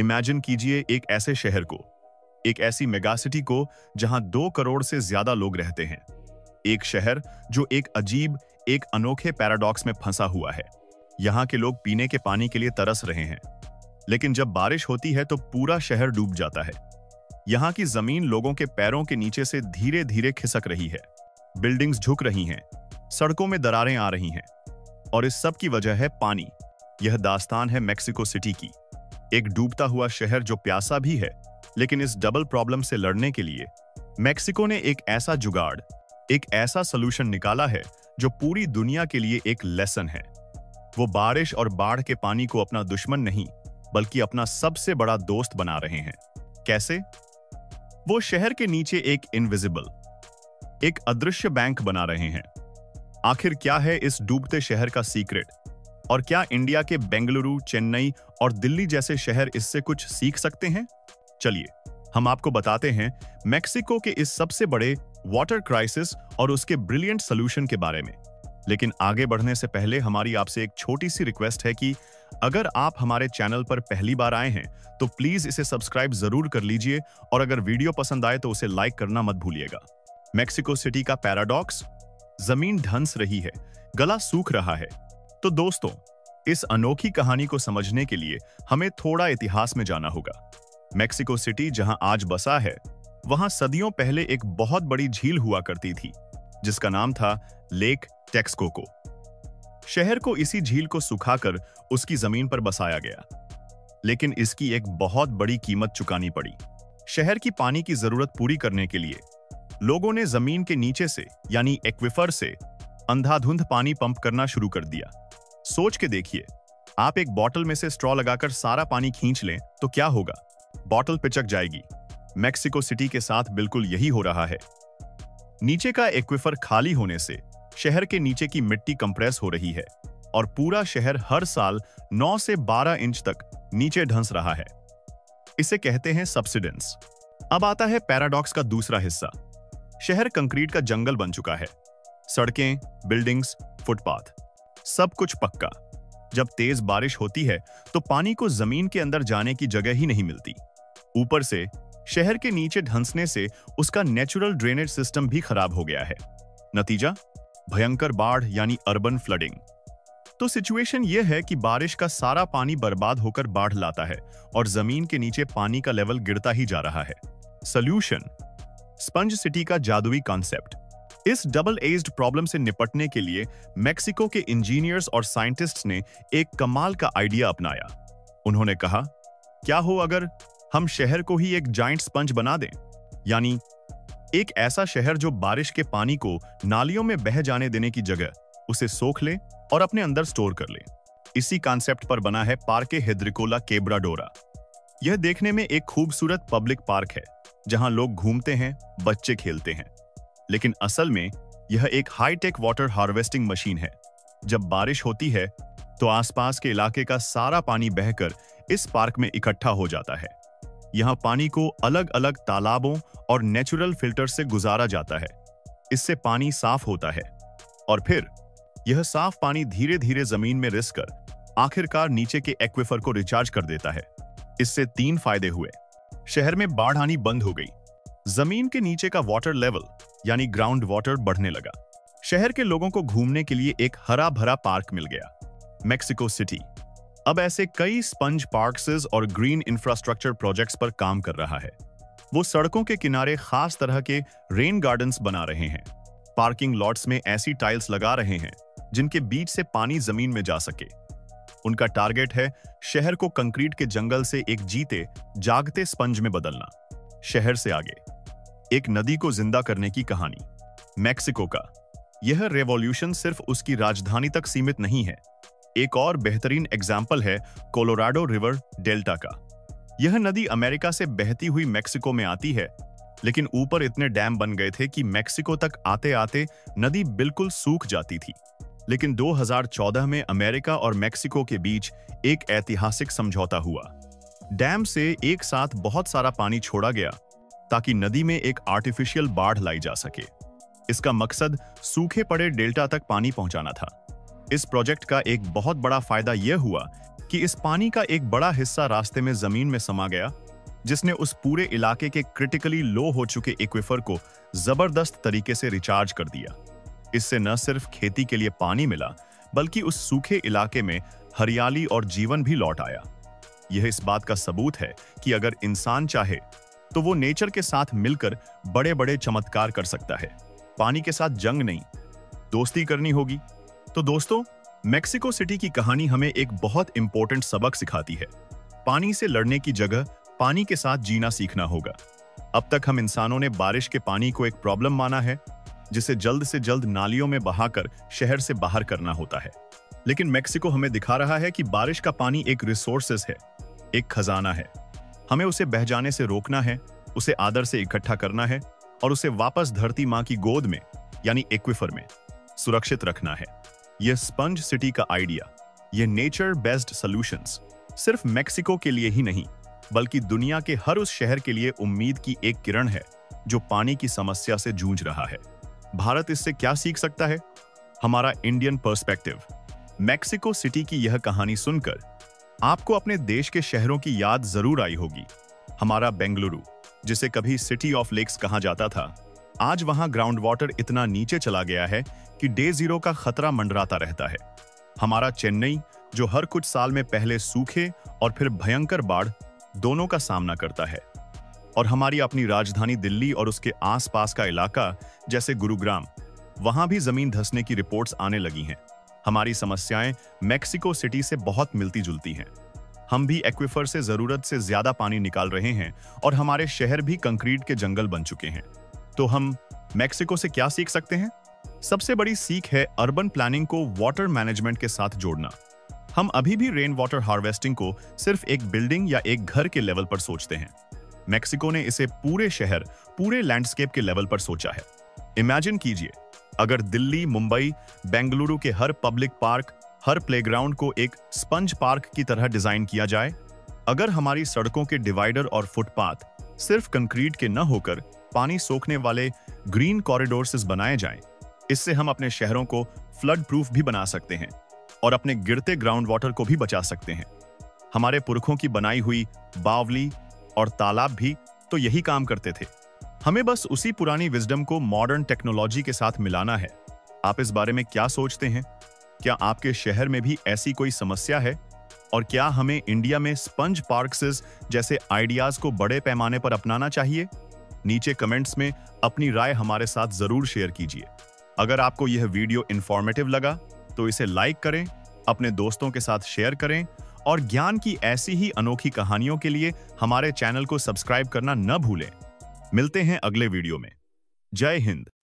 Imagine कीजिए एक ऐसे शहर को, एक ऐसी मेगासिटी को जहां 2 करोड़ से ज्यादा लोग रहते हैं। एक शहर जो एक अजीब, एक अनोखे पैराडॉक्स में फंसा हुआ है। यहाँ के लोग पीने के पानी के लिए तरस रहे हैं, लेकिन जब बारिश होती है तो पूरा शहर डूब जाता है। यहाँ की जमीन लोगों के पैरों के नीचे से धीरे धीरे खिसक रही है, बिल्डिंग्स झुक रही हैं, सड़कों में दरारें आ रही हैं, और इस सब की वजह है पानी। यह दास्तान है मेक्सिको सिटी की, एक डूबता हुआ शहर जो प्यासा भी है। लेकिन इस डबल प्रॉब्लम से लड़ने के लिए मेक्सिको ने एक ऐसा जुगाड़, एक ऐसा सलूशन निकाला है जो पूरी दुनिया के लिए एक लेसन है। वो बारिश और बाढ़ के पानी को अपना दुश्मन नहीं, बल्कि अपना सबसे बड़ा दोस्त बना रहे हैं। कैसे? वो शहर के नीचे एक इनविजिबल, एक अदृश्य बैंक बना रहे हैं। आखिर क्या है इस डूबते शहर का सीक्रेट? और क्या इंडिया के बेंगलुरु, चेन्नई और दिल्ली जैसे शहर इससे कुछ सीख सकते हैं? चलिए हम आपको बताते हैं मेक्सिको के इस सबसे बड़े वाटर क्राइसिस और उसके ब्रिलियंट सॉल्यूशन के बारे में। लेकिन आगे बढ़ने से पहले हमारी आपसे एक छोटी सी रिक्वेस्ट है कि अगर आप हमारे चैनल पर पहली बार आए हैं तो प्लीज इसे सब्सक्राइब जरूर कर लीजिए, और अगर वीडियो पसंद आए तो उसे लाइक करना मत भूलिएगा। मेक्सिको सिटी का पैराडॉक्स, जमीन धंस रही है, गला सूख रहा है। तो दोस्तों, इस अनोखी कहानी को समझने के लिए हमें थोड़ा इतिहास में जाना होगा। मेक्सिको सिटी जहां आज बसा है, वहां सदियों पहले एक बहुत बड़ी झील हुआ करती थी जिसका नाम था लेक टेक्सकोको। शहर को इसी झील को सुखाकर उसकी जमीन पर बसाया गया, लेकिन इसकी एक बहुत बड़ी कीमत चुकानी पड़ी। शहर की पानी की जरूरत पूरी करने के लिए लोगों ने जमीन के नीचे से, यानी एक्विफर से अंधाधुंध पानी पंप करना शुरू कर दिया। सोच के देखिए, आप एक बोतल में से स्ट्रॉ लगाकर सारा पानी खींच लें तो क्या होगा? बोतल पिचक जाएगी। मेक्सिको सिटी के साथ बिल्कुल यही हो रहा है। नीचे का एक्विफर खाली होने से शहर के नीचे की मिट्टी कंप्रेस हो रही है और पूरा शहर हर साल 9 से 12 इंच तक नीचे धंस रहा है। इसे कहते हैं सबसिडेंस। अब आता है पैराडॉक्स का दूसरा हिस्सा। शहर कंक्रीट का जंगल बन चुका है। सड़कें, बिल्डिंग्स, फुटपाथ, सब कुछ पक्का। जब तेज बारिश होती है तो पानी को जमीन के अंदर जाने की जगह ही नहीं मिलती। ऊपर से शहर के नीचे धंसने से उसका नेचुरल ड्रेनेज सिस्टम भी खराब हो गया है। नतीजा, भयंकर बाढ़ यानी अर्बन फ्लडिंग। तो सिचुएशन यह है कि बारिश का सारा पानी बर्बाद होकर बाढ़ लाता है और जमीन के नीचे पानी का लेवल गिरता ही जा रहा है। सॉल्यूशन, स्पंज सिटी का जादुई कॉन्सेप्ट। इस डबल एज्ड प्रॉब्लम से निपटने के लिए मेक्सिको के इंजीनियर्स और साइंटिस्ट्स ने एक कमाल का आइडिया अपनाया। उन्होंने कहा, क्या हो अगर हम शहर को ही एक जाइंट स्पंज बना दें, यानी एक ऐसा शहर जो बारिश के पानी को नालियों में बह जाने देने की जगह उसे सोख ले और अपने अंदर स्टोर कर ले। इसी कॉन्सेप्ट पर बना है पार्के हेद्रिकोला केब्राडोरा। यह देखने में एक खूबसूरत पब्लिक पार्क है जहां लोग घूमते हैं, बच्चे खेलते हैं, लेकिन असल में यह एक हाईटेक वाटर हार्वेस्टिंग मशीन है। जब बारिश होती है तो आसपास के इलाके का सारा पानी बहकर इस पार्क में इकट्ठा हो जाता है। यहाँ पानी को अलग अलग तालाबों और नेचुरल फिल्टर से गुजारा जाता है। इससे पानी साफ होता है और फिर यह साफ पानी धीरे धीरे जमीन में रिस कर आखिरकार नीचे के एक्विफर को रिचार्ज कर देता है। इससे 3 फायदे हुए। शहर में बाढ़ आनी बंद हो गई, जमीन के नीचे का वाटर लेवल यानी ग्राउंड वाटर बढ़ने लगा, शहर के लोगों को घूमने के लिए एक हरा भरा पार्क मिल गया। मेक्सिको सिटी अब ऐसे कई स्पंज पार्क्स और ग्रीन इंफ्रास्ट्रक्चर प्रोजेक्ट्स पर काम कर रहा है। वो सड़कों के किनारे खास तरह के रेन गार्डन्स बना रहे हैं, पार्किंग लॉट्स में ऐसी टाइल्स लगा रहे हैं जिनके बीच से पानी जमीन में जा सके। उनका टारगेट है शहर को कंक्रीट के जंगल से एक जीते जागते स्पंज में बदलना। शहर से आगे एक नदी को जिंदा करने की कहानी। मेक्सिको का यह रेवोल्यूशन सिर्फ उसकी राजधानी तक सीमित नहीं है। एक और बेहतरीन एग्जाम्पल है कोलोराडो रिवर डेल्टा का। यह नदी अमेरिका से बहती हुई मेक्सिको में आती है, लेकिन ऊपर इतने डैम बन गए थे कि मेक्सिको तक आते आते नदी बिल्कुल सूख जाती थी। लेकिन 2014 में अमेरिका और मेक्सिको के बीच एक ऐतिहासिक समझौता हुआ। डैम से एक साथ बहुत सारा पानी छोड़ा गया ताकि नदी में एक आर्टिफिशियल बाढ़ लाई जा सके। इसका मकसद सूखे पड़े डेल्टा तक पानी पहुंचाना था। इस प्रोजेक्ट का एक बहुत बड़ा फायदा यह हुआ कि इस पानी का एक बड़ा हिस्सा रास्ते में जमीन में समा गया, जिसने उस पूरे इलाके के क्रिटिकली लो हो चुके एक्विफर को जबरदस्त तरीके से रिचार्ज कर दिया। इससे न सिर्फ खेती के लिए पानी मिला, बल्कि उस सूखे इलाके में हरियाली और जीवन भी लौट आया। यह इस बात का सबूत है कि अगर इंसान चाहे तो वो नेचर के साथ मिलकर बड़े बड़े चमत्कार कर सकता है। पानी के साथ जंग नहीं, दोस्ती करनी होगी। तो दोस्तों, मेक्सिको सिटी की कहानी हमें एक बहुत इंपॉर्टेंट सबक सिखाती है। पानी से लड़ने की जगह पानी के साथ जीना सीखना होगा। अब तक हम इंसानों ने बारिश के पानी को एक प्रॉब्लम माना है, जिसे जल्द से जल्द नालियों में बहाकर शहर से बाहर करना होता है। लेकिन मेक्सिको हमें दिखा रहा है कि बारिश का पानी एक रिसोर्सेस है, एक खजाना है। हमें उसे बह जाने से रोकना है, उसे आदर से इकट्ठा करना है और उसे वापस धरती माँ की गोद में यानी एक्विफर में सुरक्षित रखना है। यह स्पंज सिटी का आइडिया, यह नेचर बेस्ड सॉल्यूशंस सिर्फ मेक्सिको के लिए ही नहीं, बल्कि दुनिया के हर उस शहर के लिए उम्मीद की एक किरण है जो पानी की समस्या से जूझ रहा है। भारत इससे क्या सीख सकता है? हमारा इंडियन पर्सपेक्टिव। मेक्सिको सिटी की यह कहानी सुनकर आपको अपने देश के शहरों की याद जरूर आई होगी। हमारा बेंगलुरु, जिसे कभी सिटी ऑफ लेक्स कहा जाता था, आज वहां ग्राउंड वाटर इतना नीचे चला गया है कि डे जीरो का खतरा मंडराता रहता है। हमारा चेन्नई, जो हर कुछ साल में पहले सूखे और फिर भयंकर बाढ़ दोनों का सामना करता है। और हमारी अपनी राजधानी दिल्ली और उसके आसपास का इलाका जैसे गुरुग्राम, वहां भी जमीन धंसने की रिपोर्ट्स आने लगी हैं। हमारी समस्याएं मेक्सिको सिटी से बहुत मिलती जुलती हैं। हम भी एक्विफर से जरूरत से ज्यादा पानी निकाल रहे हैं और हमारे शहर भी कंक्रीट के जंगल बन चुके हैं। तो हम मेक्सिको से क्या सीख सकते हैं? सबसे बड़ी सीख है अर्बन प्लानिंग को वाटर मैनेजमेंट के साथ जोड़ना। हम अभी भी रेन वाटर हार्वेस्टिंग को सिर्फ एक बिल्डिंग या एक घर के लेवल पर सोचते हैं। मेक्सिको ने इसे पूरे शहर, पूरे लैंडस्केप के लेवल पर सोचा है। इमेजिन कीजिए, अगर दिल्ली, मुंबई, बेंगलुरु के हर पब्लिक पार्क, हर प्लेग्राउंड को एक स्पंज पार्क की तरह डिजाइन किया जाए। अगर हमारी सड़कों के डिवाइडर और फुटपाथ सिर्फ कंक्रीट के न होकर पानी सोखने वाले ग्रीन कॉरिडोर्स बनाए जाएं, इससे हम अपने शहरों को फ्लड प्रूफ भी बना सकते हैं और अपने गिरते ग्राउंड वाटर को भी बचा सकते हैं। हमारे पुरखों की बनाई हुई बावली और तालाब भी तो यही काम करते थे। हमें बस उसी पुरानी विजडम को मॉडर्न टेक्नोलॉजी के साथ मिलाना है। आप इस बारे में क्या सोचते हैं? क्या आपके शहर में भी ऐसी कोई समस्या है? और क्या हमें इंडिया में स्पंज पार्क्स जैसे आइडियाज को बड़े पैमाने पर अपनाना चाहिए? नीचे कमेंट्स में अपनी राय हमारे साथ जरूर शेयर कीजिए। अगर आपको यह वीडियो इंफॉर्मेटिव लगा तो इसे लाइक करें, अपने दोस्तों के साथ शेयर करें और ज्ञान की ऐसी ही अनोखी कहानियों के लिए हमारे चैनल को सब्सक्राइब करना न भूलें। मिलते हैं अगले वीडियो में। जय हिंद।